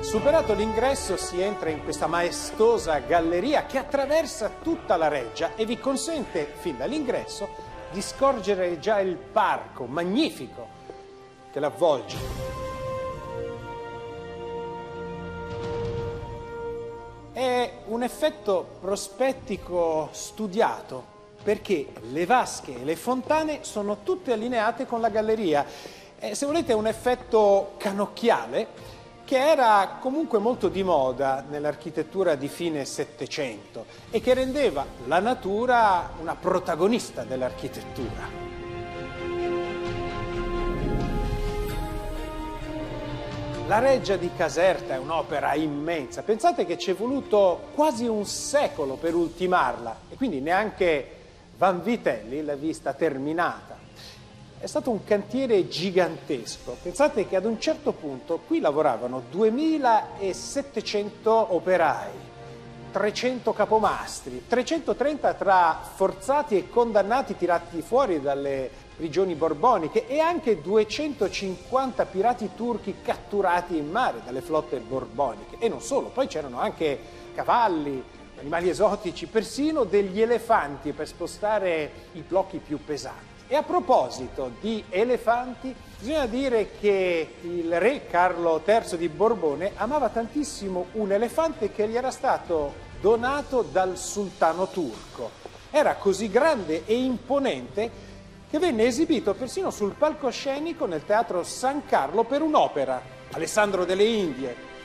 Superato l'ingresso si entra in questa maestosa galleria che attraversa tutta la reggia e vi consente, fin dall'ingresso, di scorgere già il parco magnifico che l'avvolge. È un effetto prospettico studiato perché le vasche e le fontane sono tutte allineate con la galleria. Se volete è un effetto canocchiale che era comunque molto di moda nell'architettura di fine Settecento e che rendeva la natura una protagonista dell'architettura. La Reggia di Caserta è un'opera immensa. Pensate che ci è voluto quasi un secolo per ultimarla e quindi neanche Vanvitelli l'ha vista terminata. È stato un cantiere gigantesco. Pensate che ad un certo punto qui lavoravano 2700 operai, 300 capomastri, 330 tra forzati e condannati tirati fuori dalle prigioni borboniche e anche 250 pirati turchi catturati in mare dalle flotte borboniche. E non solo, poi c'erano anche cavalli, animali esotici, persino degli elefanti per spostare i blocchi più pesanti. E a proposito di elefanti, bisogna dire che il re Carlo III di Borbone amava tantissimo un elefante che gli era stato donato dal sultano turco. Era così grande e imponente che venne esibito persino sul palcoscenico nel teatro San Carlo per un'opera, Alessandro delle Indie.